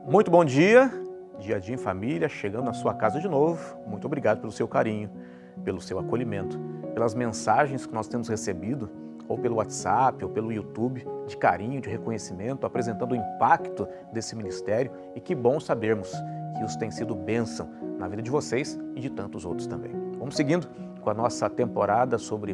Muito bom dia, Dia a Dia em Família, chegando na sua casa de novo. Muito obrigado pelo seu carinho, pelo seu acolhimento, pelas mensagens que nós temos recebido, ou pelo WhatsApp, ou pelo YouTube, de carinho, de reconhecimento, apresentando o impacto desse ministério. E que bom sabermos que isso tem sido bênção na vida de vocês e de tantos outros também. Vamos seguindo com a nossa temporada sobre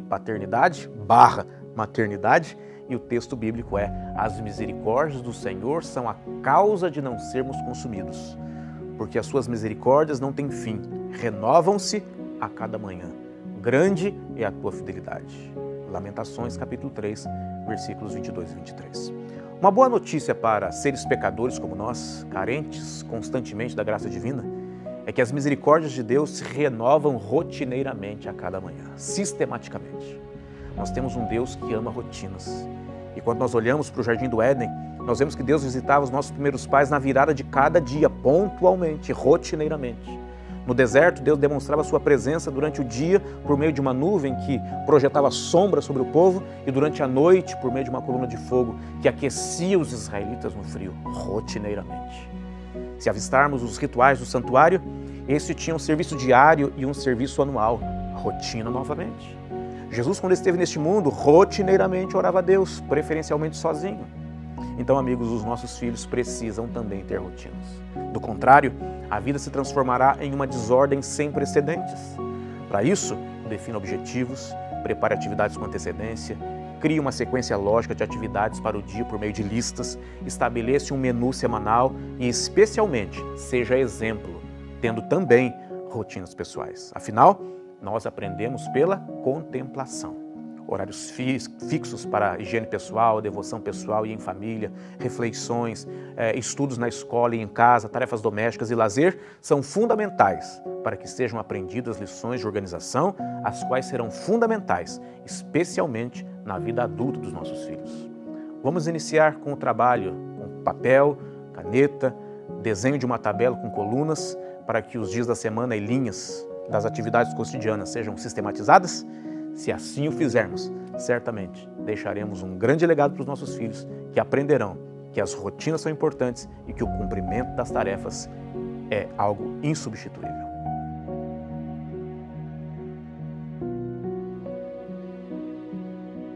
paternidade/maternidade. E o texto bíblico é: as misericórdias do Senhor são a causa de não sermos consumidos, porque as suas misericórdias não têm fim, renovam-se a cada manhã. Grande é a tua fidelidade. Lamentações, capítulo 3, versículos 22 e 23. Uma boa notícia para seres pecadores como nós, carentes constantemente da graça divina, é que as misericórdias de Deus se renovam rotineiramente a cada manhã, sistematicamente. Nós temos um Deus que ama rotinas. E quando nós olhamos para o Jardim do Éden, nós vemos que Deus visitava os nossos primeiros pais na virada de cada dia, pontualmente, rotineiramente. No deserto, Deus demonstrava sua presença durante o dia por meio de uma nuvem que projetava sombra sobre o povo e durante a noite por meio de uma coluna de fogo que aquecia os israelitas no frio, rotineiramente. Se avistarmos os rituais do santuário, esse tinha um serviço diário e um serviço anual, rotina novamente. Jesus, quando esteve neste mundo, rotineiramente orava a Deus, preferencialmente sozinho. Então, amigos, os nossos filhos precisam também ter rotinas. Do contrário, a vida se transformará em uma desordem sem precedentes. Para isso, defina objetivos, prepare atividades com antecedência, crie uma sequência lógica de atividades para o dia por meio de listas, estabeleça um menu semanal e, especialmente, seja exemplo, tendo também rotinas pessoais. Afinal, nós aprendemos pela contemplação. Horários fixos para higiene pessoal, devoção pessoal e em família, reflexões, estudos na escola e em casa, tarefas domésticas e lazer são fundamentais para que sejam aprendidas lições de organização, as quais serão fundamentais, especialmente na vida adulta dos nossos filhos. Vamos iniciar com o trabalho com papel, caneta, desenho de uma tabela com colunas para que os dias da semana e linhas das atividades cotidianas sejam sistematizadas? Se assim o fizermos, certamente deixaremos um grande legado para os nossos filhos, que aprenderão que as rotinas são importantes e que o cumprimento das tarefas é algo insubstituível.